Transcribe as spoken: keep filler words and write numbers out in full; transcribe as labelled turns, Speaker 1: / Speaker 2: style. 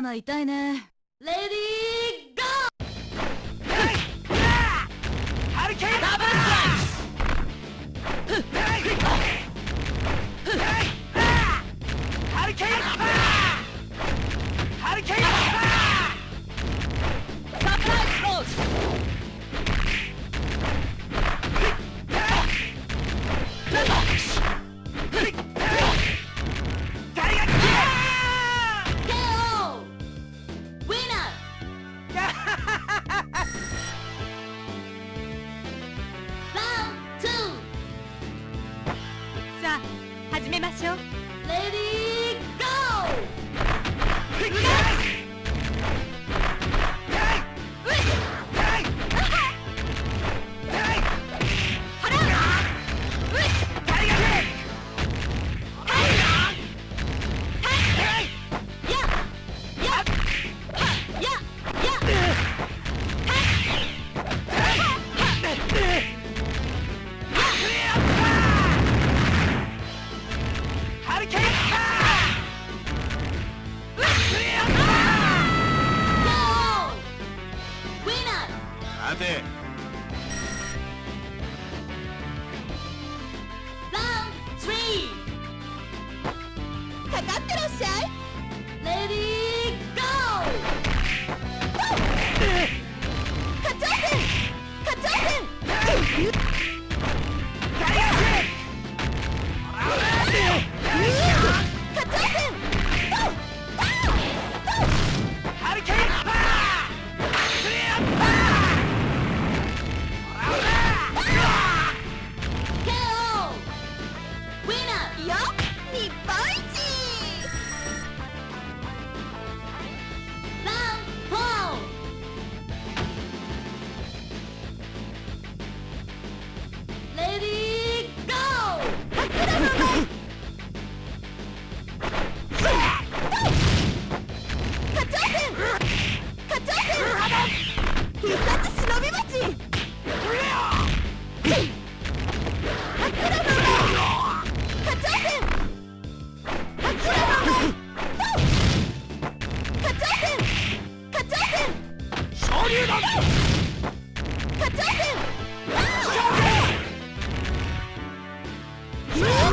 Speaker 1: 頭痛いね。レディーゴー。
Speaker 2: ハリケーンダブルスライス。ハリケーンハリケーン
Speaker 1: サプライズローズ。
Speaker 3: さあ始めましょう。
Speaker 1: レディーゴ
Speaker 2: 待て。
Speaker 3: かかってらっしゃい。
Speaker 1: レディーゴ
Speaker 3: 課長戦課長戦課長戦
Speaker 2: ハリケーン
Speaker 3: いや日本一。
Speaker 1: レディーゴ
Speaker 3: 課長戦課長戦必殺忍び鉢。
Speaker 2: 昇竜だ。
Speaker 3: 課長戦
Speaker 2: 昇竜